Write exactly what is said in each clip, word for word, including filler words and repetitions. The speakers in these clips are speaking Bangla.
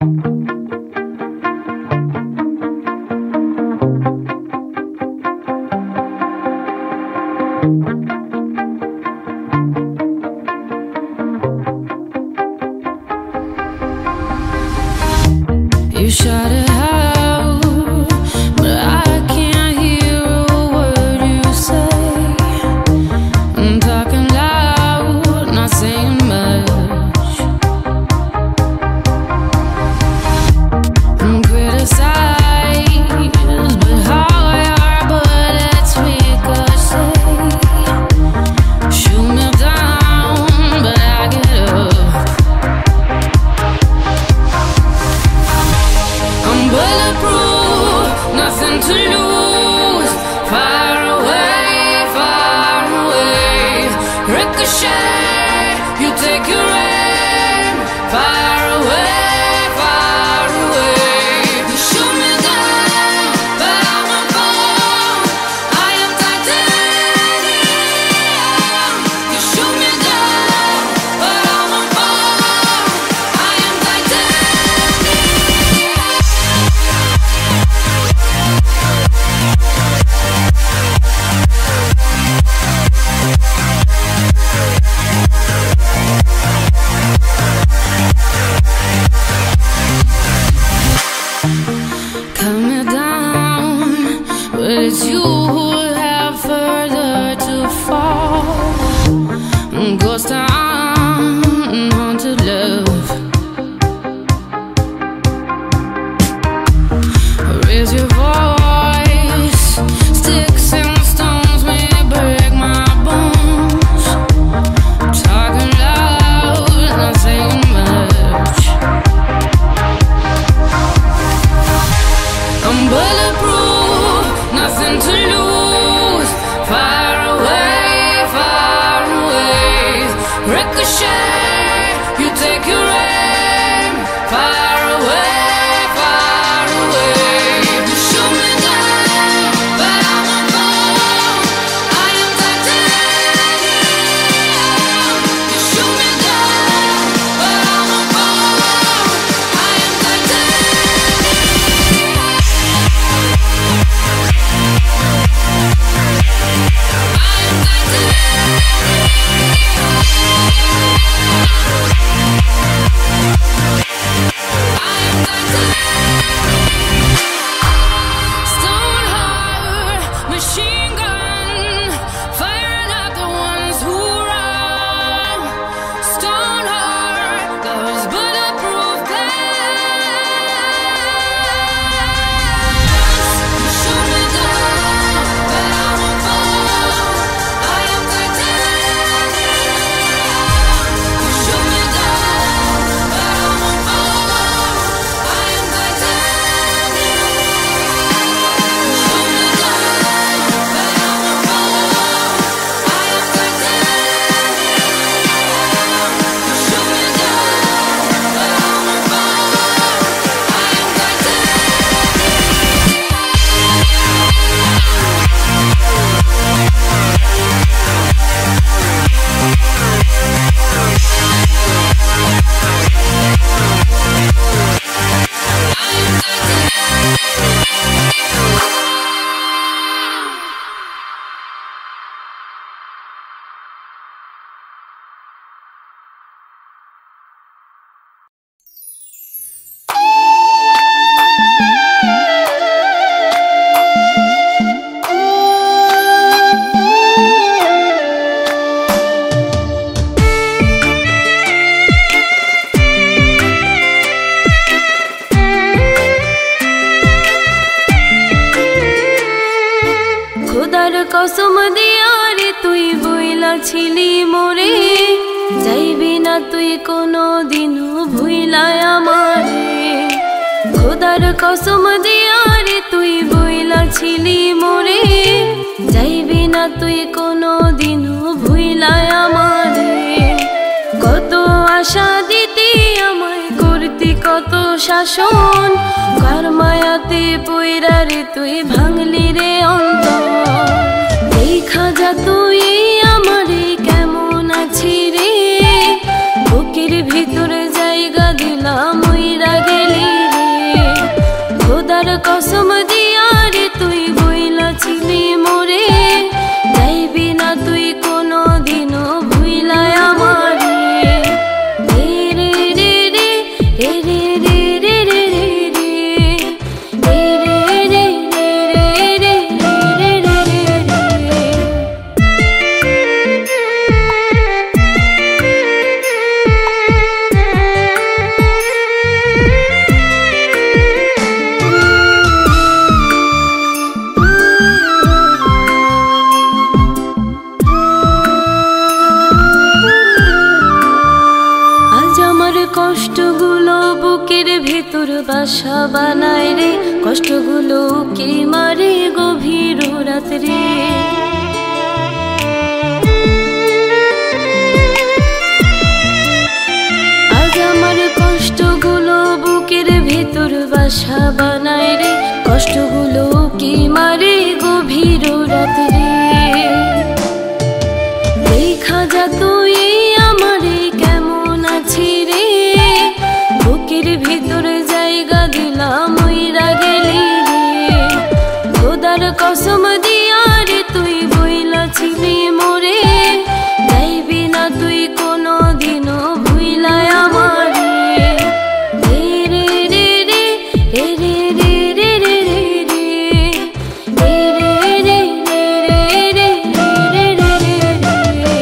You shout it out, but I can't hear a word you say. I'm talking loud, not saying much. I'm criticized, but how your bullets ricochet. Shoot me down, but I get up. I'm bulletproof, nothing to lose. Far away, far away. Ricochet, you take your aim. Far away, far away. You shoot me down, but I won't fall. I am titanium. You shoot me down, but I won't fall. I am titanium. Cut me down, but it's you who have further to fall. Ghost town, haunted love. Raise your voice, sticks and stones may break my bones. Talking loud, not saying much. I'm bulletproof, nothing to lose. Far away, far away. Ricochet, you take your aim. Far away, far away. You shoot me down, but I won't fall. I am titanium. You shoot me down, but I won't fall. I am titanium. Stone heart, machine gun, firing at the ones who run. Stone heart, those bulletproof glass. You shoot me down, but I won't fall. I am titanium. You shoot me down, but I won't fall. I am titanium. You shoot me down, but I won't fall. I am titanium. You shoot me down, but I won't fall. I am খোদার কসম দিয়া রে তুই বইলা ছিলি মোরে, যাইবি না তুই কোনো দিনও ভুইলা আমারে। খোদার কসম দিয়া রে তুই বইলা ছিলি মোরে, যাইবি না তুই কোনো দিনও ভুইলা আমারে। কত আশা দিতি আমায়, করতি কত শাসন, কার মায়াতে পইরা রে তুই ভাঙলি রে অন্তর। দেখা যা তুই আমারে কেমন আছি রে, বুকের ভিতরে জায়গা দিলাম ওইরা গেলি ভিতর বাসা বানায় রে, কষ্টগুলো কি মারে গভীর রাত্রে। আজ আমার কষ্টগুলো বুকের ভিতর বাসা বানায় রে, কষ্টগুলো কি মারে গভীর রাত্রে। দেখা যা তুই আমারে কেমন আছি রে, বুকের ভিতরে জায়গা দিলাম ওইরা গেলি রে। খোদার কসম দিয়া রে তুই বইলাছিলি মোরে, যাইবি না তুই কোনো দিনও ভুইলায় আমারে। রে রে রে রে রে রে রে রে রে রে রে রে রে রে রে রে রে।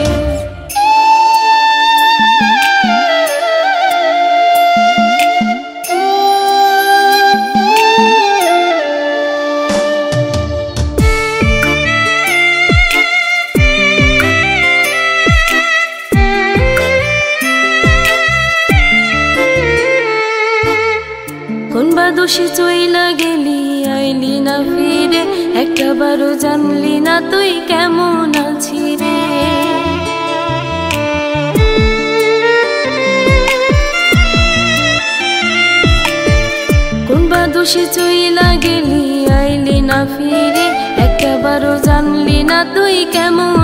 কোন বা দোষে চইলা গেলি আইলি না ফিরে, একটা বারও জানলি না তুই কেমন আছি রে। কোন বা দোষে চইলা গেলি আইলি না ফিরে, একটা বারও জানলি না তুই কেমন